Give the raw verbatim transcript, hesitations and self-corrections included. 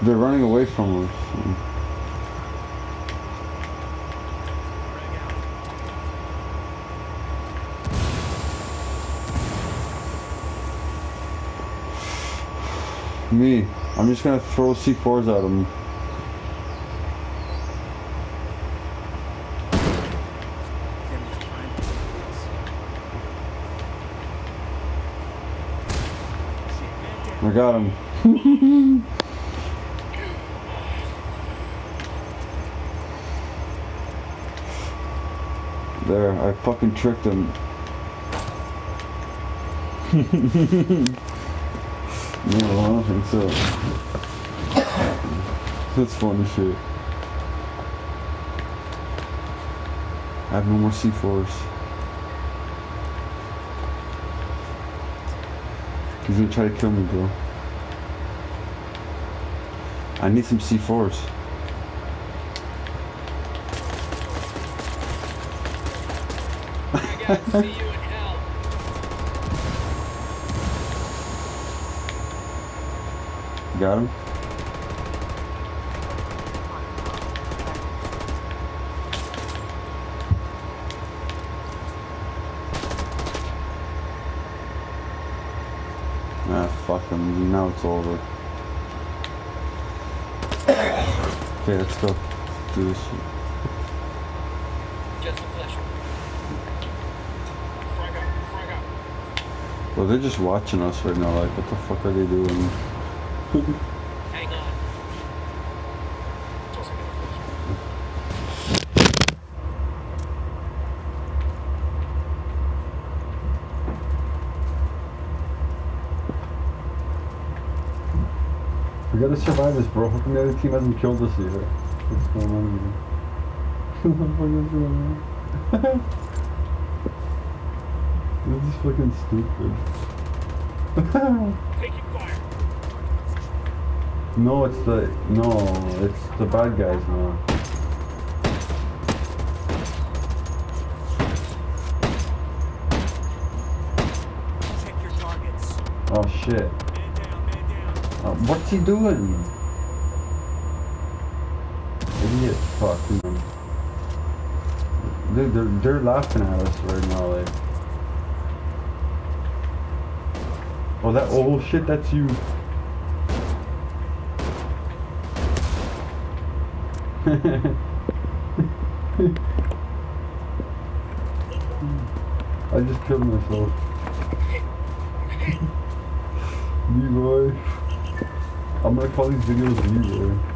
They're running away from us. Me, I'm just gonna throw C fours at them. I got him. There, I fucking tricked him. No, I don't think so. That's funny shit. I have no more C fours. He's gonna try to kill me, bro. I need some C fours. I got to see you in hell. Got him? Ah, fuck him. Now it's over. Okay, let's go. Do this shit. Just a flash. Frag out, frag out. Well, they're just watching us right now. Like, what the fuck are they doing? Hang on. It's also gonna flash. We gotta survive this, bro. How come the other team hasn't killed us yet? What's going on here? What the fuck is going on? This is fucking stupid. Taking fire. No, it's the... No, it's the bad guys now. Check your targets. Oh, shit. Man down, man down. Uh, what's he doing? Idiot fuck. Dude, they're, they're laughing at us right now, like. Oh, that, oh shit, that's you. I just killed myself. Leroy. I'm gonna call these videos Leroy.